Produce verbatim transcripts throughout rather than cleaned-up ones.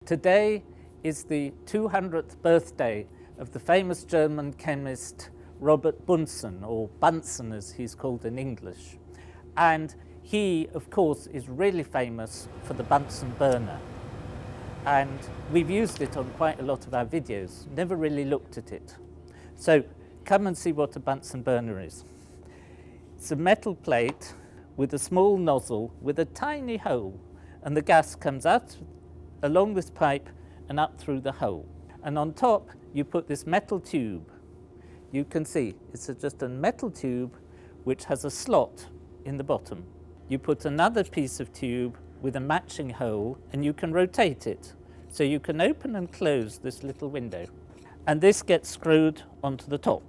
Today is the two hundredth birthday of the famous German chemist Robert Bunsen, or Bunsen as he's called in English. And he, of course, is really famous for the Bunsen burner. And we've used it on quite a lot of our videos, never really looked at it. So come and see what a Bunsen burner is. It's a metal plate with a small nozzle with a tiny hole, and the gas comes out along this pipe and up through the hole. And on top you put this metal tube. You can see it's a, just a metal tube which has a slot in the bottom. You put another piece of tube with a matching hole and you can rotate it. So you can open and close this little window. And this gets screwed onto the top.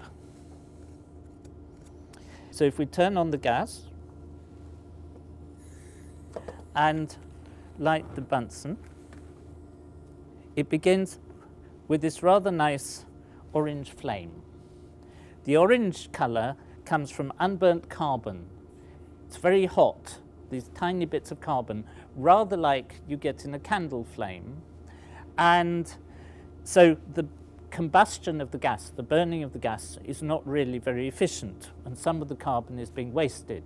So if we turn on the gas and light the Bunsen, it begins with this rather nice orange flame. The orange colour comes from unburnt carbon. It's very hot, these tiny bits of carbon, rather like you get in a candle flame. And so the combustion of the gas, the burning of the gas, is not really very efficient, and some of the carbon is being wasted.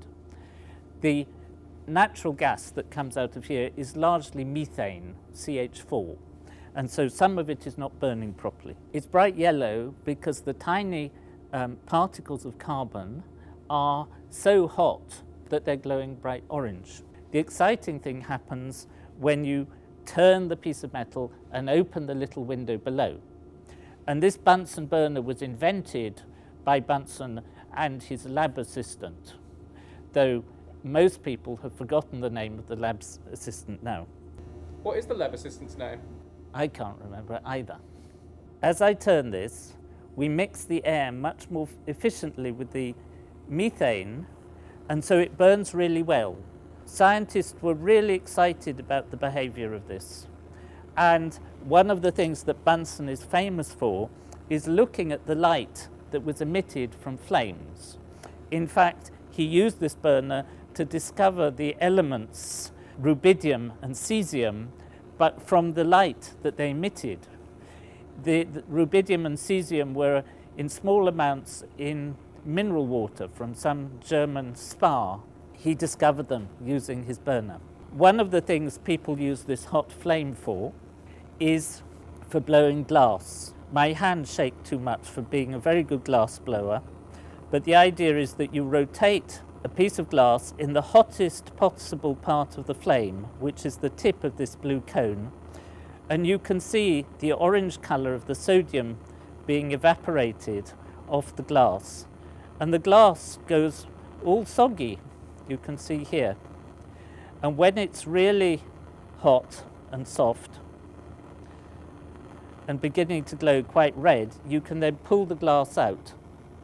The natural gas that comes out of here is largely methane, C H four. And so some of it is not burning properly. It's bright yellow because the tiny um, particles of carbon are so hot that they're glowing bright orange. The exciting thing happens when you turn the piece of metal and open the little window below. And this Bunsen burner was invented by Bunsen and his lab assistant, though most people have forgotten the name of the lab assistant now. What is the lab assistant's name? I can't remember it either. As I turn this, we mix the air much more efficiently with the methane, and so it burns really well. Scientists were really excited about the behavior of this. And one of the things that Bunsen is famous for is looking at the light that was emitted from flames. In fact, he used this burner to discover the elements rubidium and cesium, but from the light that they emitted. The, the rubidium and cesium were in small amounts in mineral water from some German spa. He discovered them using his burner. One of the things people use this hot flame for is for blowing glass. My hands shake too much for being a very good glass blower, but the idea is that you rotate a piece of glass in the hottest possible part of the flame, which is the tip of this blue cone, and you can see the orange colour of the sodium being evaporated off the glass. And the glass goes all soggy, you can see here. And when it's really hot and soft and beginning to glow quite red, you can then pull the glass out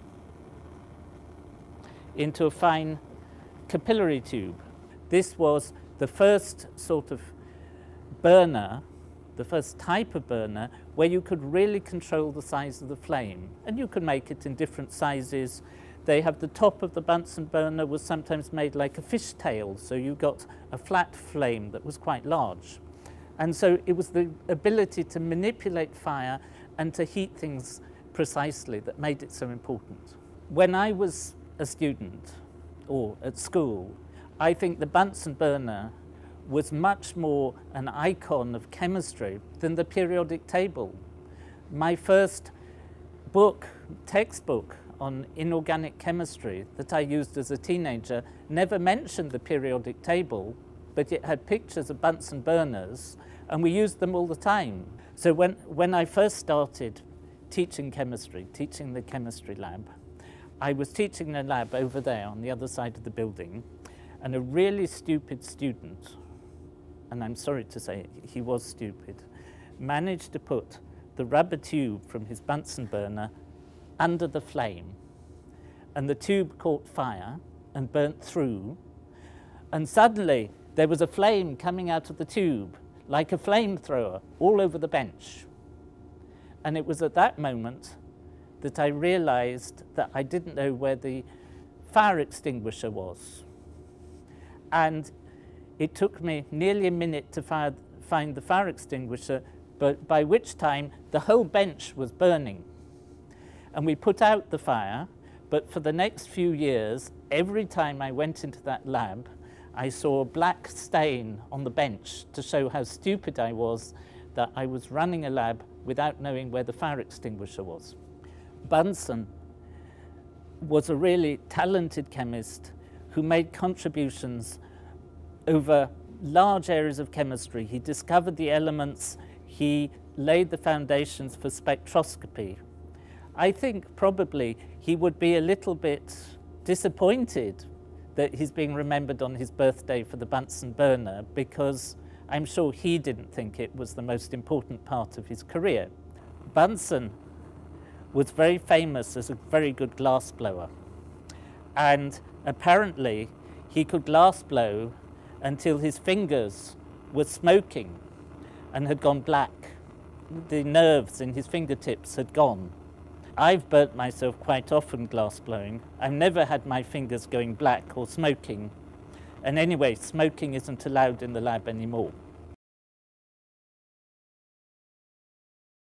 into a fine capillary tube. This was the first sort of burner, the first type of burner, where you could really control the size of the flame. And you could make it in different sizes. They have the top of the Bunsen burner was sometimes made like a fishtail, so you got a flat flame that was quite large. And so it was the ability to manipulate fire and to heat things precisely that made it so important. When I was a student or at school, I think the Bunsen burner was much more an icon of chemistry than the periodic table. My first book, textbook on inorganic chemistry that I used as a teenager never mentioned the periodic table, but it had pictures of Bunsen burners, and we used them all the time. So when, when I first started teaching chemistry, teaching the chemistry lab, I was teaching the lab over there on the other side of the building, and a really stupid student, and I'm sorry to say he was stupid, managed to put the rubber tube from his Bunsen burner under the flame, and the tube caught fire and burnt through, and suddenly there was a flame coming out of the tube like a flamethrower all over the bench. And it was at that moment that I realized that I didn't know where the fire extinguisher was. And it took me nearly a minute to fire, find the fire extinguisher, but by which time the whole bench was burning. And we put out the fire, but for the next few years, every time I went into that lab, I saw a black stain on the bench to show how stupid I was that I was running a lab without knowing where the fire extinguisher was. Bunsen was a really talented chemist who made contributions over large areas of chemistry. He discovered the elements, he laid the foundations for spectroscopy. I think probably he would be a little bit disappointed that he's being remembered on his birthday for the Bunsen burner, because I'm sure he didn't think it was the most important part of his career. Bunsen was very famous as a very good glass blower, and apparently he could glass blow until his fingers were smoking and had gone black. The nerves in his fingertips had gone. I've burnt myself quite often glass blowing. I've never had my fingers going black or smoking. And anyway, smoking isn't allowed in the lab anymore.